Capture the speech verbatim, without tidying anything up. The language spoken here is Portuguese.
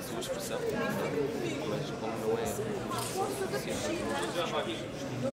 a sua expressão, mas como não é uma expressão suficiente.